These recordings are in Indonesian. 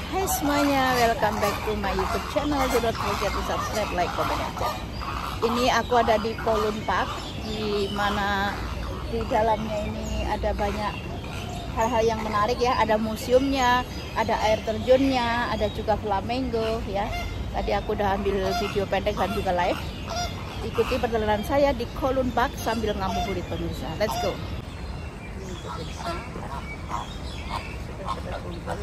Hai semuanya, welcome back to my YouTube channel. Do not forget to subscribe, like, comment, and share. Ini aku ada di Kowloon Park, di mana di dalamnya ini ada banyak hal-hal yang menarik ya. Ada museumnya, ada air terjunnya, ada juga flamingo ya. Tadi aku udah ambil video pendek dan juga live. Ikuti perjalanan saya di Kowloon Park sambil ngabuburit pemirsa. Let's go. Ini pemirsa. Sudah kumpul.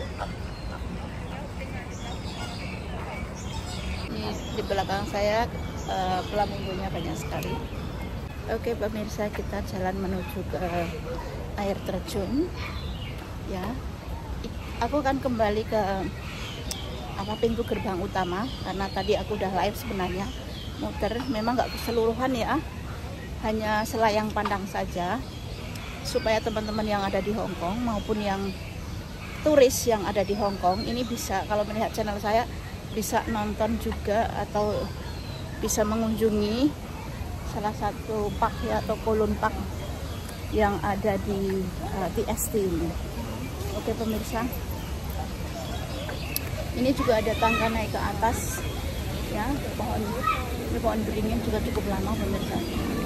Ini di belakang saya flamingonya banyak sekali. Oke pemirsa, kita jalan menuju ke air terjun ya. Aku akan kembali ke pintu gerbang utama karena tadi aku udah live sebenarnya muter, memang nggak keseluruhan ya, hanya selayang pandang saja supaya teman-teman yang ada di Hong Kong maupun yang turis yang ada di Hong Kong ini bisa, kalau melihat channel saya, bisa nonton juga atau bisa mengunjungi salah satu park ya, atau Kowloon Park yang ada di TST ini. Oke pemirsa, ini juga ada tangga naik ke atas ya. Pohon beringin juga cukup lama pemirsa.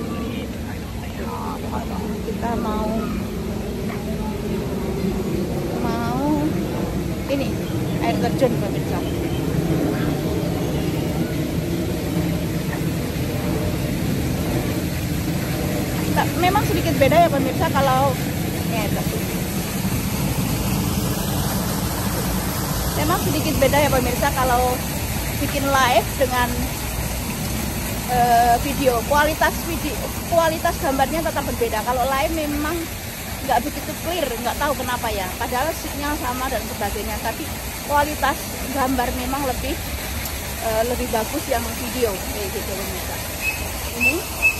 Kita mau ini air terjun pemirsa. Memang sedikit beda ya pemirsa kalau memang sedikit beda ya pemirsa kalau bikin live dengan kualitas gambarnya tetap berbeda. Kalau live memang nggak begitu clear, nggak tahu kenapa ya, padahal signal sama dan sebagainya, tapi kualitas gambar memang lebih bagus yang video kayak gitu pemirsa. Ini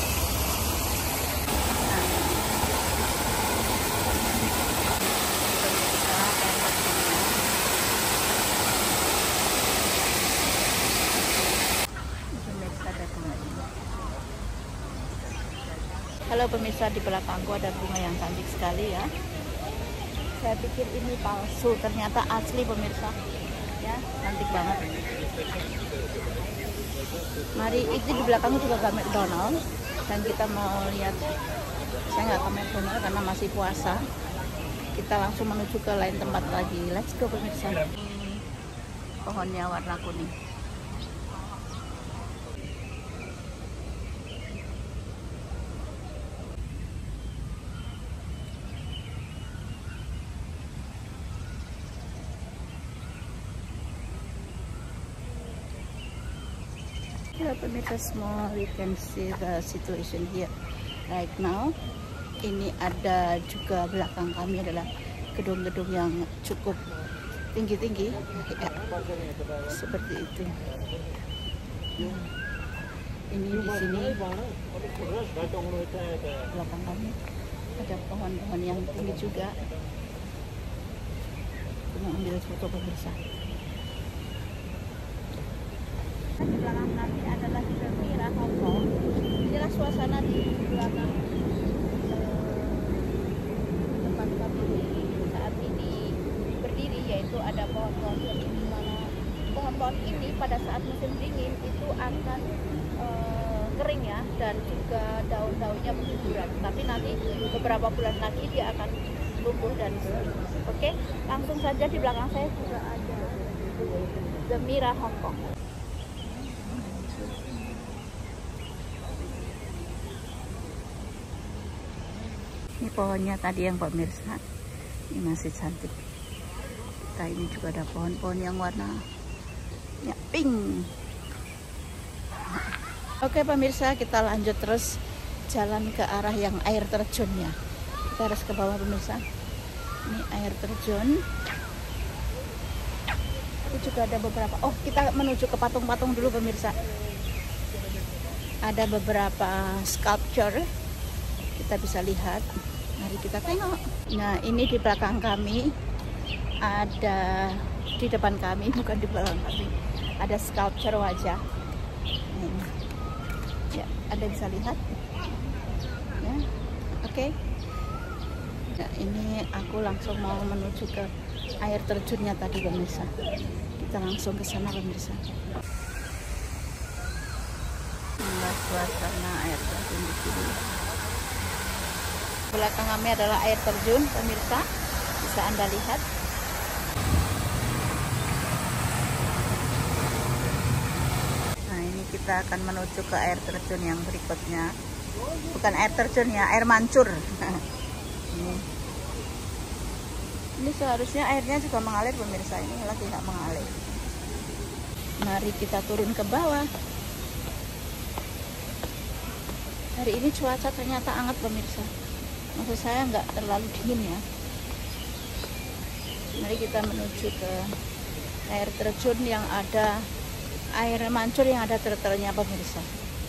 halo pemirsa, di belakangku ada bunga yang cantik sekali ya. Saya pikir ini palsu, ternyata asli pemirsa ya, cantik banget. Mari, itu di belakangku juga ada McDonald dan kita mau lihat. Saya nggak ke McDonald karena masih puasa, kita langsung menuju ke lain tempat lagi. Let's go pemirsa. Pohonnya warna kuning. Ya pemirsa semua, we can see the situation here right now. Ini ada juga belakang kami adalah gedung-gedung yang cukup tinggi-tinggi ya, seperti itu. Ini di sini belakang kami ada pohon-pohon yang tinggi juga. Kita ambil foto pemirsa. Di belakang kami adalah The Mirror Hong Kong. Inilah suasana di belakang tempat kami saat ini berdiri, yaitu ada pohon-pohon ini, di mana pohon-pohon ini pada saat musim dingin itu akan kering ya, dan juga daun-daunnya berguguran. Tapi nanti beberapa bulan lagi dia akan tumbuh dan oke. Langsung saja di belakang saya juga ada The Mirror Hong Kong. Ini pohonnya tadi yang pemirsa, ini masih cantik. Kita ini juga ada pohon-pohon yang warna ya, pink. Oke pemirsa, kita lanjut terus jalan ke arah yang air terjunnya. Kita harus ke bawah pemirsa. Ini air terjun. Itu juga ada beberapa. Oh, kita menuju ke patung-patung dulu pemirsa. Ada beberapa sculpture. Kita bisa lihat, mari kita tengok. Nah ini di belakang kami ada, di depan kami bukan di belakang kami, ada sculpture wajah. Ini ya, Anda bisa lihat ya. Oke. Nah ini aku langsung mau menuju ke air terjunnya tadi pemirsa. Kita langsung ke sana pemirsa. Inilah suasana air terjun di sini. Belakang kami adalah air terjun pemirsa, bisa Anda lihat. Nah, ini kita akan menuju ke air terjun yang berikutnya. Bukan air terjun ya, air mancur. Ini seharusnya airnya juga mengalir pemirsa, ini lagi nggak mengalir. Mari kita turun ke bawah. Hari ini cuaca ternyata hangat pemirsa. Maksud saya nggak terlalu dingin ya. Mari kita menuju ke air terjun yang ada air mancur yang ada turtle-nya pemirsa.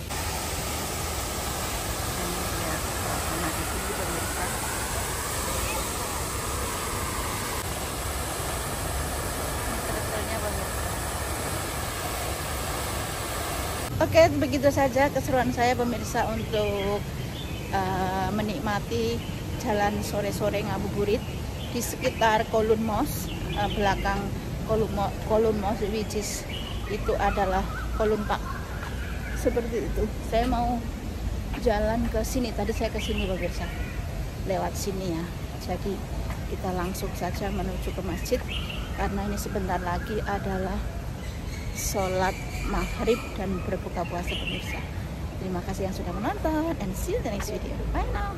Oke, begitu saja keseruan saya pemirsa untuk menikmati jalan sore-sore ngabuburit di sekitar Kowloon Mosque, belakang Kowloon Mosque, which is itu adalah Kowloon Park. Seperti itu. Saya mau jalan ke sini. Tadi saya ke sini pemirsa, lewat sini ya. Jadi kita langsung saja menuju ke masjid karena ini sebentar lagi adalah sholat maghrib dan berbuka puasa pemirsa. Terima kasih yang sudah menonton and see you in the next video. Bye now.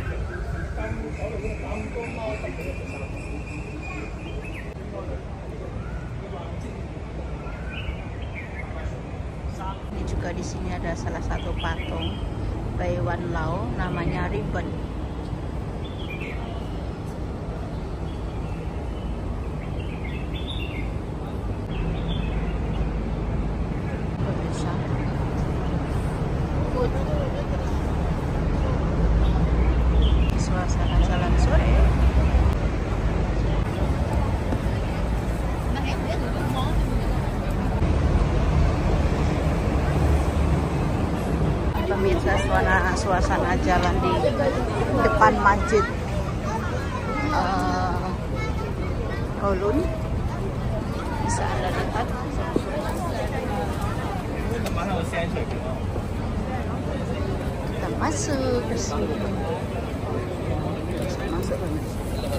Ini juga di sini ada salah satu patung Bai Wan Lao, namanya Ribbon. Suasana jalan sore. Pemirsa, suasana jalan di depan masjid Kowloon bisa Anda lihat. Kita masuk ke sini. Masuk pemirsa.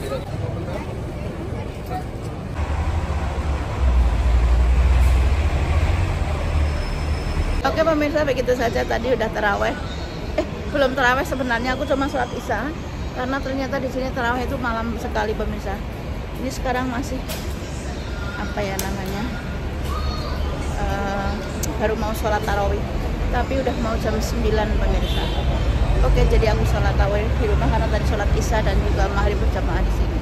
Oke pemirsa, begitu saja tadi udah taraweh. Belum taraweh sebenarnya, aku cuma sholat isya karena ternyata di sini taraweh itu malam sekali pemirsa. Ini sekarang masih apa ya namanya, baru mau sholat tarawih, tapi udah mau jam 9 pemirsa. Oke, jadi aku sholat tarawih di rumah karena tadi sholat isya dan juga maghrib berjamaah di sini.